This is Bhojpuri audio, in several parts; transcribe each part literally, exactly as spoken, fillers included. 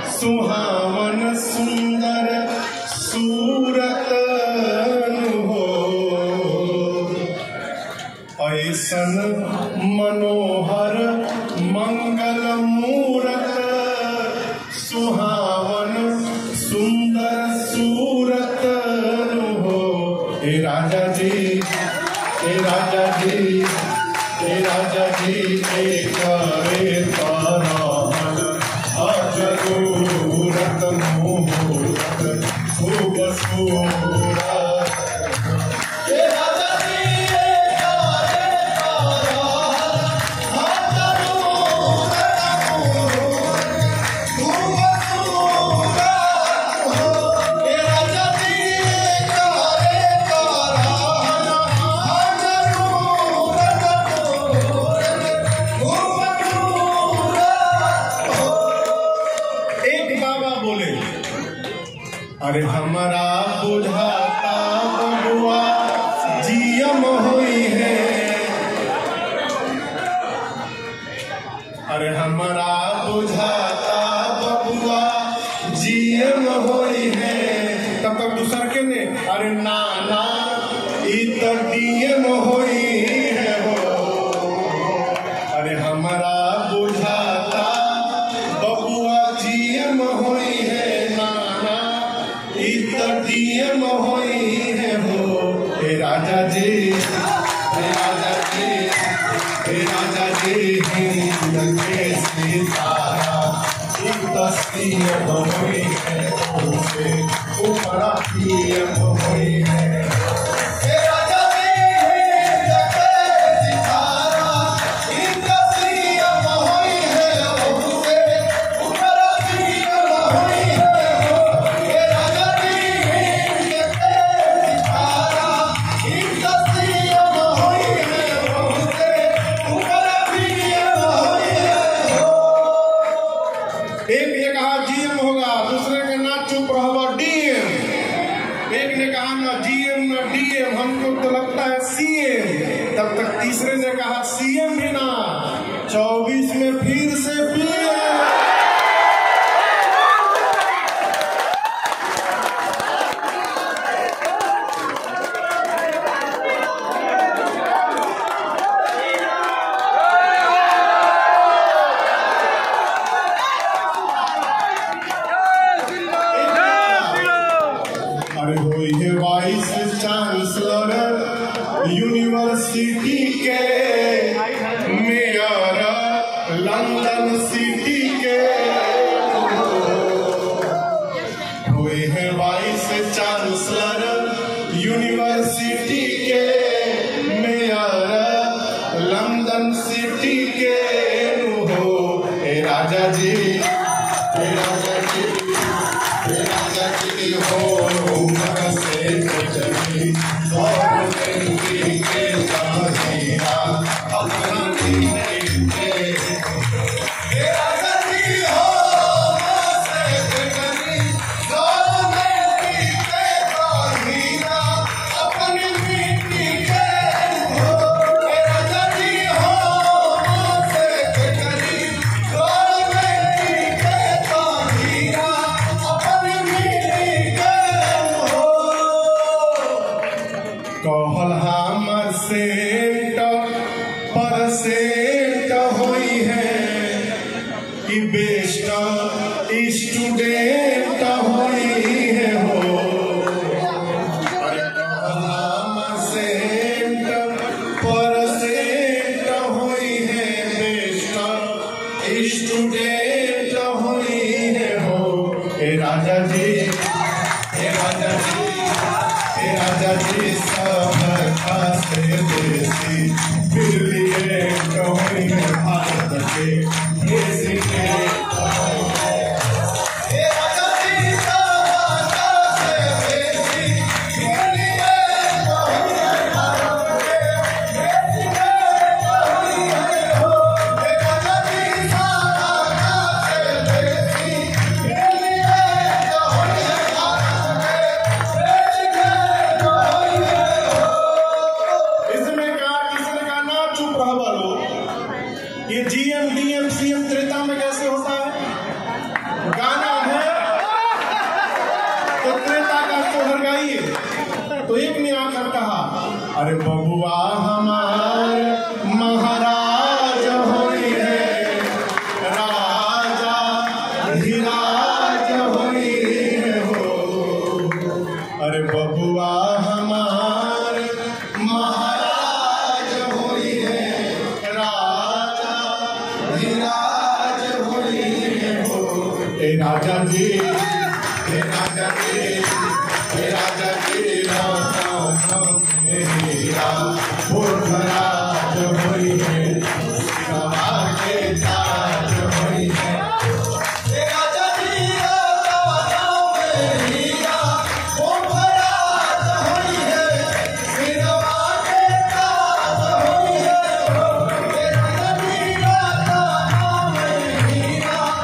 सुहावन सुंदर सूरत हो, ऐसन मनोहर मंगल मूरत, सुहावन सुंदर सूरत हो। हे राजा जी, हे राजा जी, हे राजा जी, एक रे ताराहन अजरूरत मुहूर्त खूब सूरत। हे राजा जी, एक रे ताराहन अजरूरत मुहूर्त खूब सूरत हो। हे राजा जी, एक रे ताराहन अजरूरत मुहूर्त खूब सूरत हो। एक बाबा बोले, अरे हमारा बुझाता बबुआ जियम होई है, अरे हमारा बुझाता बबुआ जियम होई है। तब तक दूसर के ने, अरे ना ना ई तो डीएम होई है हो, अरे हमारा बुझाता बबुआ जीएम होई है, नाना ई तो डीएम होई है हो। हे राजा जी, हे राजा जी, हे राजा जी, हिंद के सितारा ई तो सीएम होई है, उसे ऊपर पीएम होई है। हे राजा जी, हिंद के सितारा ई तो सीएम होई है, उसे ऊपर पीएम होई है। हे राजा जी, हिंद के सितारा ई तो सीएम होई है, उसे ऊपर पीएम होई है। एक ने कहा जीएम होगा, दूसरे के ना चुप रहो डीएम। एक ने कहा ना जीएम ना डीएम, हमको तो लगता है सीएम। तब तक तीसरे ने कहा सीएम भी ना, चौबीस में फिर से पीएम। अरे होई है वाइस चांसलर यूनिवर्सिटी के, मेयर लंदन सिटी के, हुए हैं वाइस चांसलर यूनिवर्सिटी के, मेयर लंदन सिटी के हो। हे राजा जी, हे राजा जी, हे राजा जी हो, उम्र से चली और जिंदगी के तमहीरा अपना जिंदगी के। हे राजा जी हो, उम्र से चली और जिंदगी के तमहीरा अपनी मिट्टी के हो। हे राजा जी हो, उम्र से चली और जिंदगी के तमहीरा अपनी मिट्टी के हो। कहल हमर सेंट परसेंट होई है, कि बेस्ट स्टूडेंट होई है हो। अरे कहल हमर सेंट परसेंट होई है, बेस्ट स्टूडेंट होई है हो। हे राजा जी, हे राजा जी, हे राजा जी, सब खासे देसी फिर भी एक होई है भारत के प्रेसिडेंट। हे राजा जी, सब खासे देसी फिर भी एक होई है भारत के प्रेसिडेंट होई है हो। हे राजा जी, सब खासे देसी फिर भी एक होई अरे बबुआ हमार महाराज होई है, राजा धीराज होई है हो। अरे बबुआ हमार महाराज होई है, राजा धीराज होई है हो। ए राजा जी, ए राजा जी, ए राजा जी राज होई है, सवा के ताज होई है। ए राजा जी राज होई है, सवा के ताज होई है। ए राजा जी राज होई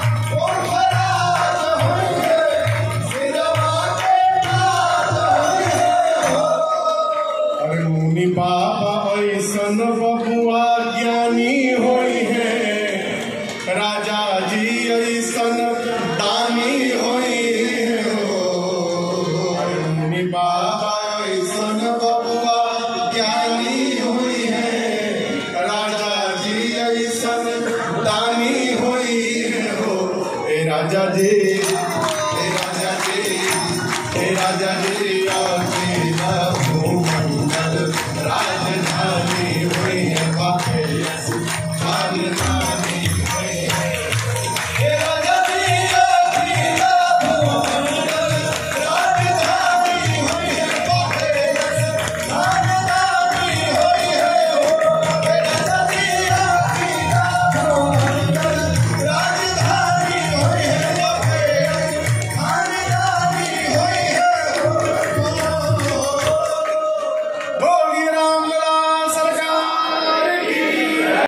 है, सवा के ताज होई है। अरे मुनि बाबा ऐसन बबुआ ज्ञानी होई है, राजा जी ऐसन दानी होई है हो। अरे मुनि बाबा ऐसन बबुआ ज्ञानी होई है, राजा जी ऐसन दानी होई है हो। ए राजा जी, ए राजा जी, ए राजा जी